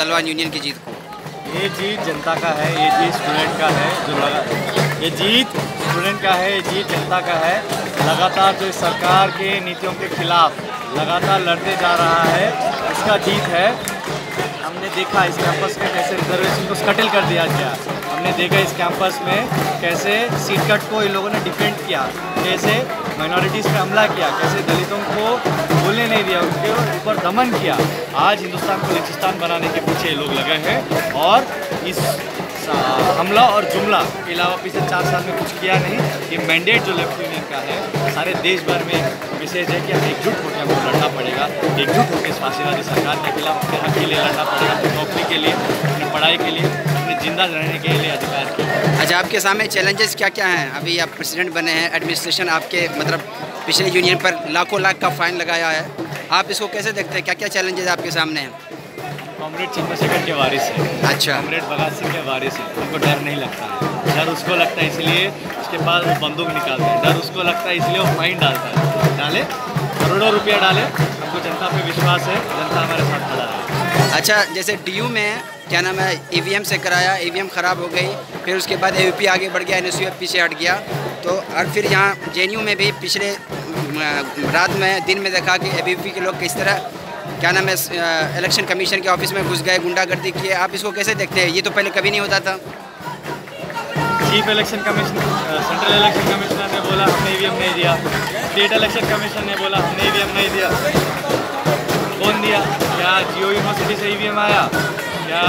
तलवार यूनियन की जीत को? ये जीत जनता का है, ये जीत स्टूडेंट का है, जो लगा ये जीत स्टूडेंट का है, ये जीत जनता का है। लगातार जो सरकार के नीतियों के खिलाफ लगातार लड़ते जा रहा है, इसका जीत है। हमने देखा इस कैंपस में कैसे रिजर्वेशन को स्कटल कर दिया गया। हमने देखा इस कैंपस में कैसे सीट कट को इन लोगों ने डिफेंड किया, कैसे माइनॉरिटीज़ पे हमला किया, कैसे दलितों को बोलने नहीं दिया, उनके ऊपर दमन किया। आज हिंदुस्तान को बलूचिस्तान बनाने के पीछे ये लोग लगे हैं और इस हमला और जुमला के अलावा पिछले 4 साल में कुछ किया नहीं। ये मैंडेट जो लेफ्ट यूनियन का है सारे देश भर में मैसेज है कि हम एकजुट होकर हमको लड़ना पड़ेगा, एकजुट होकर इस फांसीवादी सरकार के खिलाफ अपने हक के लिए लड़ना पड़ेगा, अपनी नौकरी के लिए, अपनी पढ़ाई के लिए, अपने जिंदा रहने के लिए अधिकार के लिए। अच्छा, आपके सामने चैलेंजेस क्या क्या हैं? अभी आप प्रेसिडेंट बने हैं, एडमिनिस्ट्रेशन आपके मतलब पिछले यूनियन पर लाखों लाख का फाइन लगाया है, आप इसको कैसे देखते हैं? क्या क्या चैलेंजेस आपके सामने हैं? कॉमरेड चंद्रशेखर के वारिस है। अच्छा। कॉमरेड भगत सिंह के वारिस है, उनको डर नहीं लगता है। डर उसको लगता है इसलिए उसके पास वो बंदूक निकालते हैं, डर उसको लगता है इसलिए वो फाइन डालता है। डाले, करोड़ों रुपया डाले, हमको जनता पे विश्वास है, जनता हमारे साथ खड़ा है। अच्छा, जैसे DU में क्या नाम है EVM से कराया, EVM ख़राब हो गई, फिर उसके बाद AUP आगे बढ़ गया, NSU पीछे हट गया, तो और फिर यहाँ JNU में भी पिछले रात में दिन में देखा कि ABVP के लोग किस तरह क्या नाम है इलेक्शन कमीशन के ऑफिस में घुस गए, गुंडागर्दी किए। आप इसको कैसे देखते हैं? ये तो पहले कभी नहीं होता था। Chief election commission, central election commissioner ने बोला हमने EVM नहीं दिया, स्टेट इलेक्शन कमीशन ने बोला हमने EVM नहीं दिया। कौन दिया? क्या जियो यूनिवर्सिटी से EVM आया? क्या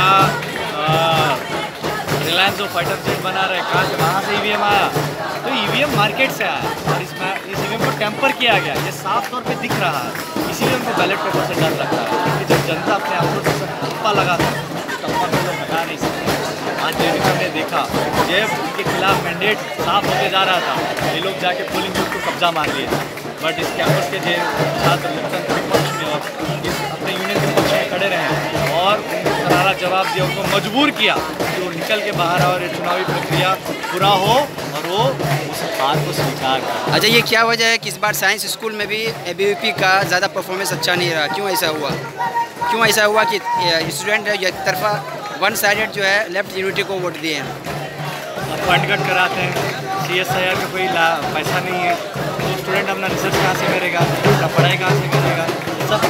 रिलायंस जो फाइटर जेट बना रहे कहाँ से, वहाँ से EVM आया? तो EVM मार्केट से आया और इस EVM को टेम्पर किया गया, ये साफ तौर पे दिख रहा है। इसीलिए उनको बैलेट पेपर से डर लगता है कि जब जनता अपने आप को टप्पा लगाता है, टप्पा को लोग हटा नहीं सकते। आज JNU हमने देखा जब उनके खिलाफ मैंडेट साफ होते जा रहा था, ये लोग जाके पोलिंग बूथ को कब्जा मार लिए। बट इस कैंपस के जो छात्र लोकतंत्र के पक्ष में और इस अपने यूनियन के पक्ष में खड़े रहे और उनको करारा जवाब दिया, उनको मजबूर किया कि वो निकल के बाहर आए और ये चुनावी प्रक्रिया पूरा हो और वो उस हार को स्वीकार करें। अच्छा, ये क्या वजह है कि इस बार साइंस स्कूल में भी ABVP का ज़्यादा परफॉर्मेंस अच्छा नहीं रहा? क्यों ऐसा हुआ? क्यों ऐसा हुआ कि स्टूडेंट एक तरफा वन साइडेड जो है लेफ्ट यूनिटी को वोट दिए हैं? फंड कट कराते हैं, CSIR का कोई पैसा नहीं है, तो स्टूडेंट अपना रिसर्च कहाँ से करेगा, अपना पढ़ाई कहाँ से करेगा, सब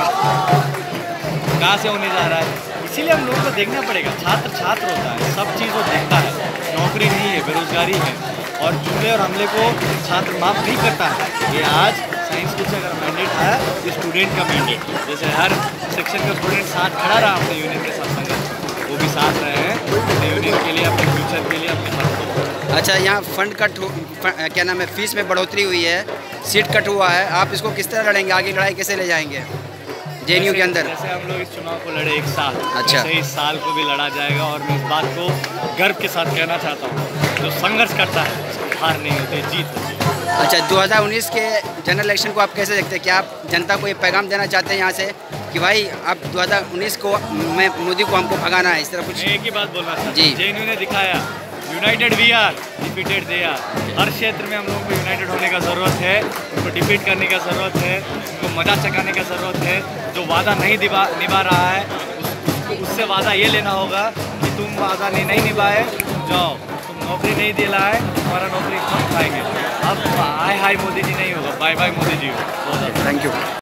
कहाँ से होने जा रहा है। इसीलिए हम लोगों को देखना पड़ेगा, छात्र छात्र होता है, सब चीज़ वो देखता है। नौकरी नहीं है, बेरोजगारी है और जुमले और हमले को छात्र माफ़ नहीं करता है। ये आज साइंस स्कूल से अगर मैंडेट आया तो स्टूडेंट का मैंडेट, जैसे हर सेक्शन का स्टूडेंट साथ खड़ा रहा अपने यूनियन के साथ संगठन, वो भी साथ रहे हैं अपने यूनियन के लिए, अपने फ्यूचर के लिए, अपने हक को। अच्छा, यहाँ फंड कट क्या नाम है फीस में बढ़ोतरी हुई है, सीट कट हुआ है, आप इसको किस तरह लड़ेंगे? आगे लड़ाई कैसे ले जाएंगे JNU के अंदर? जैसे हम लोग इस चुनाव को लड़े एक साल, अच्छा, इस साल को भी लड़ा जाएगा और मैं इस बात को गर्व के साथ कहना चाहता हूँ, जो संघर्ष करता है उसको हार नहीं होती, जीत होती है। अच्छा, 2019 के जनरल इलेक्शन को आप कैसे देखते हैं? क्या आप जनता को ये पैगाम देना चाहते हैं यहाँ से कि भाई आप 2019 को मैं मोदी को हमको भगाना है, इस तरह कुछ? एक ही बात बोलना चाहता जी। हूँ, JNU ने दिखाया united we are, defeated they are. हर क्षेत्र में हम लोगों को यूनाइटेड होने का ज़रूरत है, उनको डिफीट करने का ज़रूरत है, उनको मजा चकाने का ज़रूरत है। जो वादा नहीं निभा रहा है उससे वादा ये लेना होगा कि तुम वादा नहीं निभाए, जाओ, तुम नौकरी नहीं दिला है, हमारा नौकरी हम खाएंगे। अब हाय हाय मोदी जी नहीं होगा, बाय बाय मोदी जी हो। Thank you.